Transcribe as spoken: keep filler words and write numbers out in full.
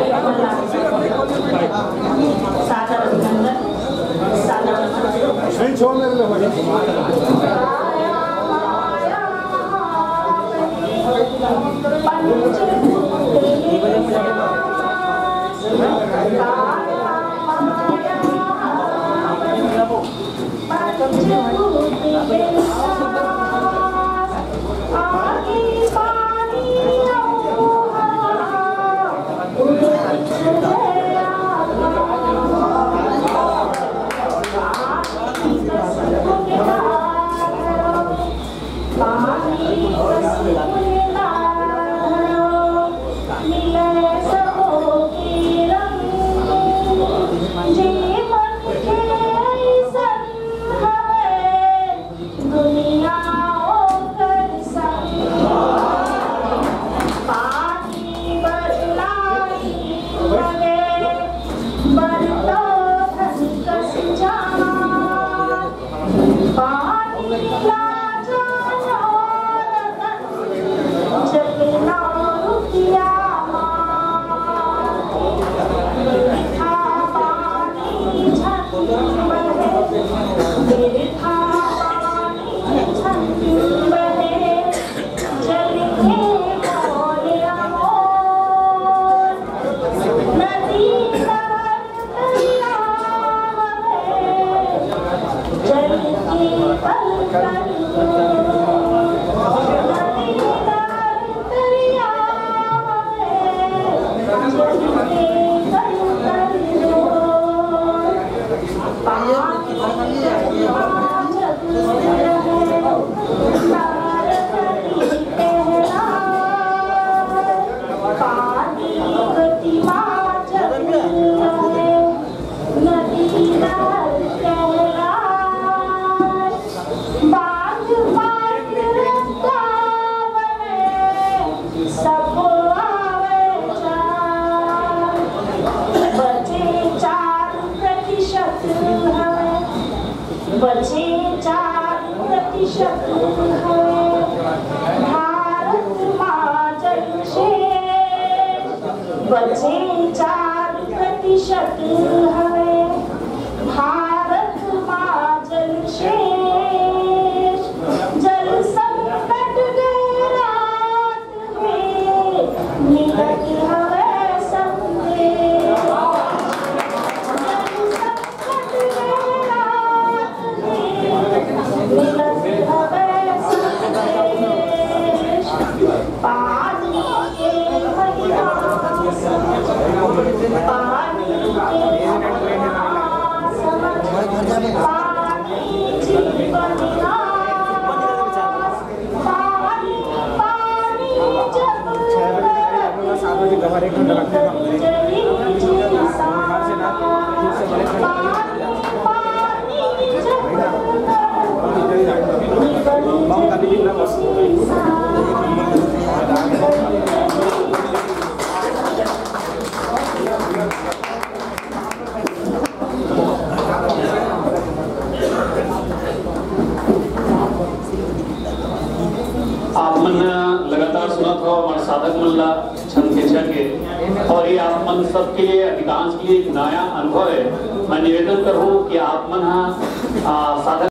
सादर अभिनंदन, सादर बचे चार प्रतिशत भारत माँ जलशेष, बचे चार प्रतिशत हमें भारत माँ जलशेष। जल संकट गए रात में मिलत हमें संदेश, पानी के महीना, पानी के महीना समझ, पानी जीवन का, पानी पानी जब आप मन लगातार सुनत हो हमारे साधक मल्ला छंद के छके, और ये आप मन सबके लिए अधिकांश के लिए एक नया अनुभव है। मैं निवेदन करूँ कि आप मन साधक